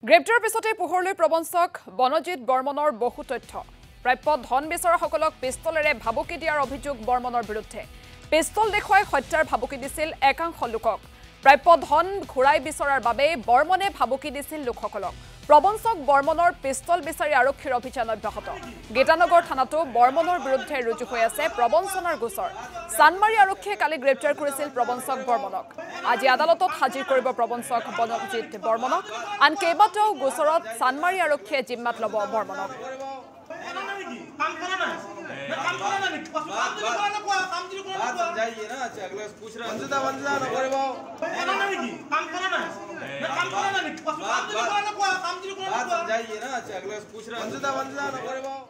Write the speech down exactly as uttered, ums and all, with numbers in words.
গ্ৰেপ্তাৰ পিছতে পোহৰলৈ প্ৰবঞ্চক বনজিৎ বৰ্মনৰ বহু তথ্য প্ৰাপ্য ধন বিচৰা সকলক পিস্তলেৰে ভাবুকি দিয়াৰ অভিযোগ বৰ্মনৰ বিৰুদ্ধে পিস্তল দেখুৱাই হত্যাৰ ভাবুকি দিছিল একাংশ লোকক প্ৰাপ্য ধন ঘূৰাই বিচৰাৰ বাবে বৰ্মনে ভাবুকি দিছিল লোকসকলক প্ৰবঞ্চক বৰ্মনৰ পিস্তল বিচাৰি আৰক্ষীৰ অভিযান অব্যাহত গীতানগৰ থানাতো বৰ্মনৰ বিৰুদ্ধে ৰুজু হৈ আছে প্ৰবঞ্চনাৰ গোচৰ চানমাৰী আৰক্ষীয়ে কালি গ্ৰেপ্তাৰ কৰিছিল প্ৰবঞ্চক বৰ্মনক আজি আদালতত হাজিৰ কৰিব প্ৰবঞ্চক বনজিৎ বৰ্মনক আন কেইবাটাও গোচৰত চানমাৰী আৰক্ষীয়ে জিম্মাত ল'ব বৰ্মনক जाइए ना अगला पूछ रहा है